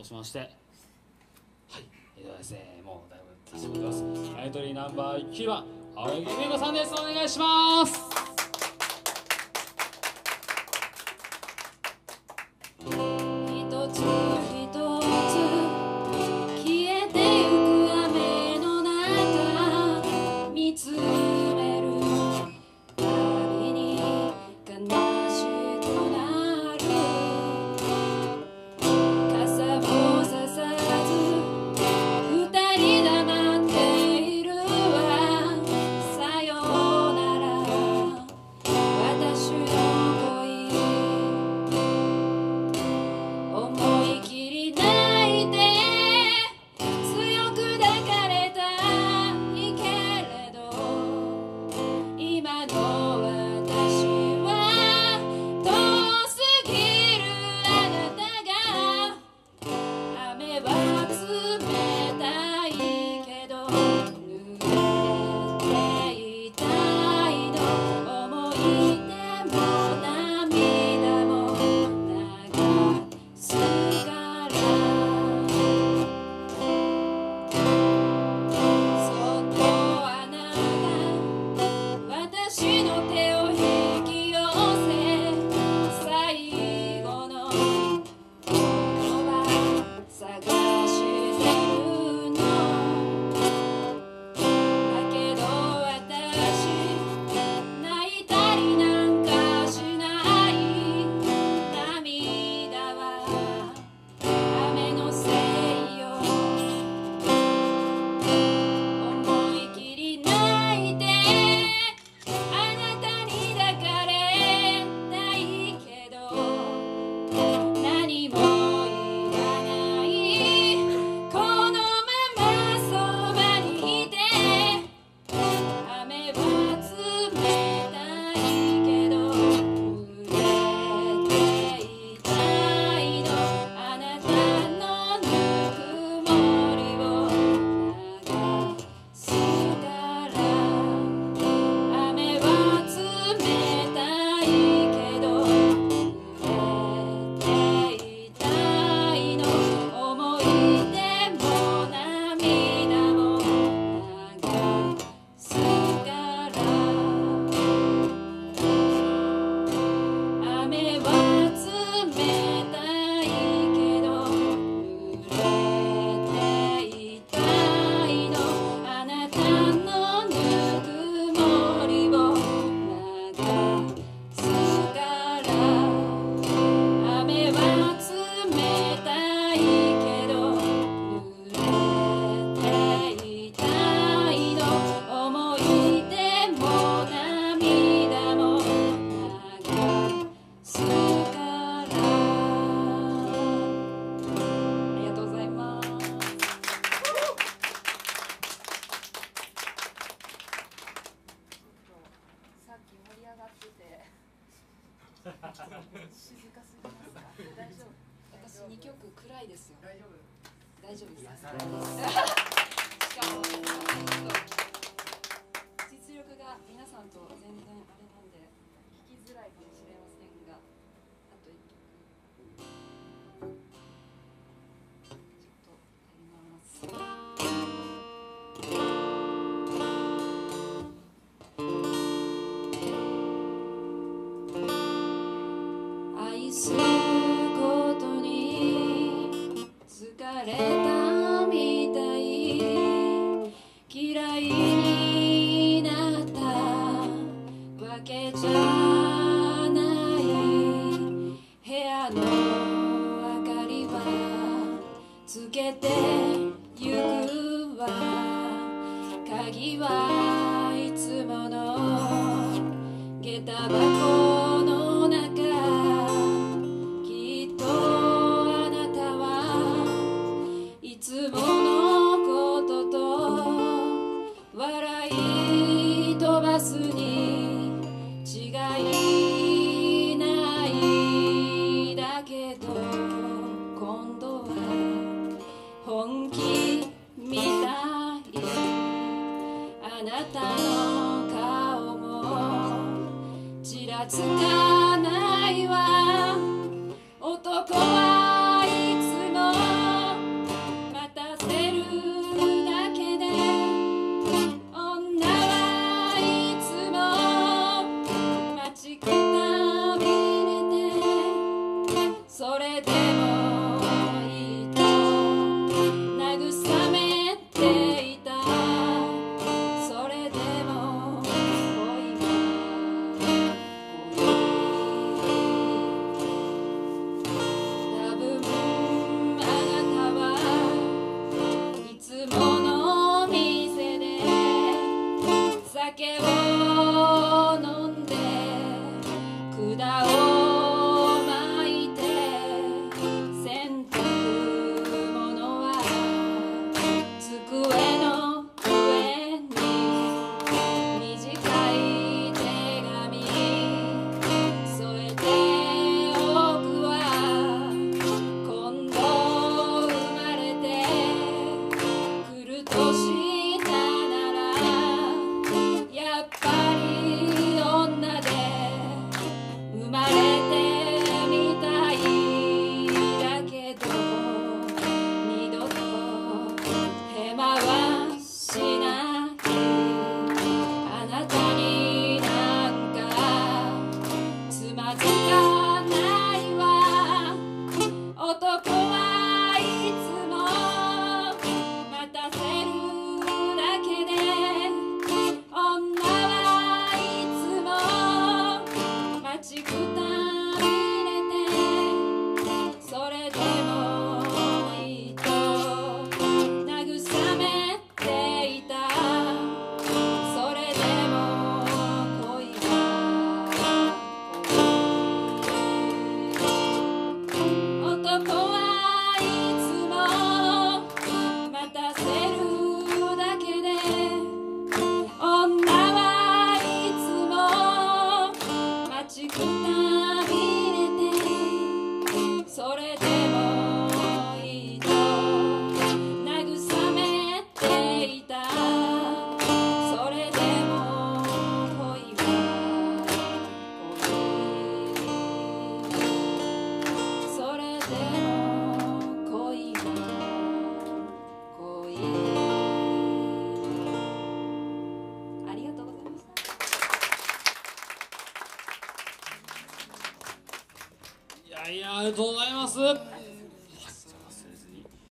としまして、はい、ではですね、もうだいぶ差し込んでます。エントリーナンバー9番青柳美子さんです。お願いします。 一つ一つ消えてゆく雨の中見つめるたびに悲しくなる。傘をささず二人黙っているわ。さようなら私の恋。思い切り泣いて強く抱かれたいけれど、今の私は遠すぎる。あなたが雨は冷たいけど濡れていたいの。思い出も涙も流すから、そっとあなた私の手を引き寄せ、最後の言葉探してるの。だけど私泣いたりなんかしない。涙は雨のせいよ。思い切り泣いてあなたに抱かれたいけど、何もいらない。このままそばにいて。雨は冷たいけど濡れていたいの。あなたのぬくもりを流すから。雨は冷たいけど濡れていたいの。思い出も涙も流すから。雨は冷たいけど濡れていたいの。あなたのぬくもりを流すから。雨は冷たいけど濡れていたいの。思い出も涙も流すから。ありがとうございます。さっき盛り上がってて静かすぎますか？大丈夫。私2曲暗いですよ。大丈夫。大丈夫です。しかも実力が皆さんと全然あれなんで弾きづらいかもしれませんが、あと1曲ちょっとやります。愛することに疲れたみたい。嫌いになったわけじゃない。部屋の明かりはつけてゆくわ。鍵はいつもの下駄箱の中。きっとあなたはいつものことと笑い飛ばすに違いないだけど、今度は本気みたい。あなたの顔もちらつかないわ。男はいつもはいつも待たせるだけで女はいつも待ちくたびれてそれでもいいと慰めていたそれでも恋は恋男はいつも待たせるだけで女はいつも待ちくたびれてそれでもいいと慰めていたそれでも恋は恋それでも恋は恋ありがとうございました。 いやいや、ありがとうございます。